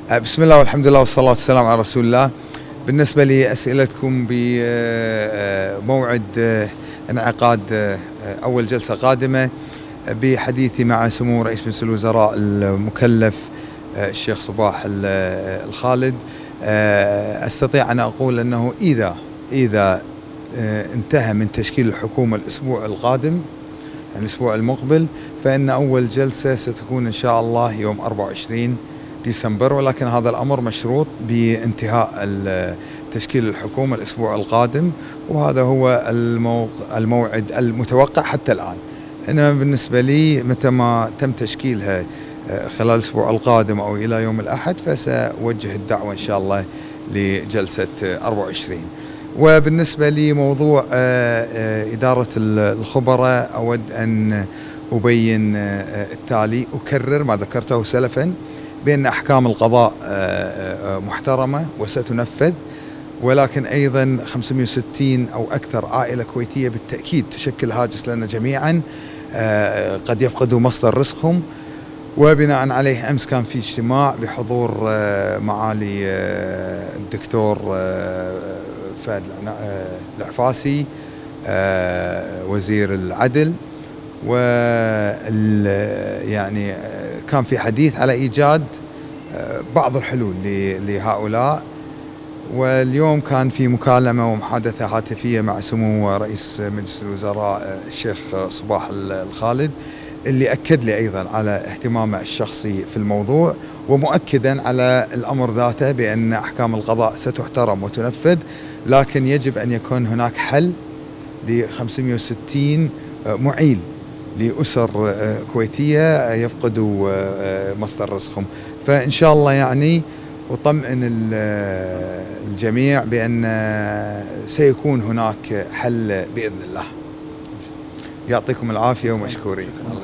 بسم الله والحمد لله والصلاة والسلام على رسول الله. بالنسبة لأسئلتكم بموعد انعقاد أول جلسة قادمة بحديثي مع سمو رئيس مجلس الوزراء المكلف الشيخ صباح الخالد، أستطيع أن أقول أنه إذا انتهى من تشكيل الحكومة الأسبوع القادم، يعني الأسبوع المقبل، فإن أول جلسة ستكون إن شاء الله يوم 24 ديسمبر، ولكن هذا الأمر مشروط بانتهاء تشكيل الحكومة الأسبوع القادم، وهذا هو الموعد المتوقع حتى الآن. إنما بالنسبة لي متى ما تم تشكيلها خلال الأسبوع القادم أو إلى يوم الأحد، فسأوجه الدعوة إن شاء الله لجلسة 24. وبالنسبة لموضوع إدارة الخبراء، أود أن أبين التالي: أكرر ما ذكرته سلفا بأن أحكام القضاء محترمة وستنفذ، ولكن أيضا 560 أو أكثر عائلة كويتية بالتأكيد تشكل هاجس لنا جميعا، قد يفقدوا مصدر رزقهم. وبناء عليه أمس كان في اجتماع بحضور معالي الدكتور فهد العفاسي وزير العدل، يعني كان في حديث على إيجاد بعض الحلول لهؤلاء. واليوم كان في مكالمة ومحادثة هاتفية مع سمو رئيس مجلس الوزراء الشيخ صباح الخالد، اللي أكد لي أيضا على اهتمامه الشخصي في الموضوع، ومؤكدا على الأمر ذاته بأن أحكام القضاء ستحترم وتنفذ، لكن يجب أن يكون هناك حل ل 560 معيل لأسر كويتية يفقدوا مصدر رزقهم. فإن شاء الله يعني أطمئن الجميع بأن سيكون هناك حل بإذن الله. يعطيكم العافية ومشكورين.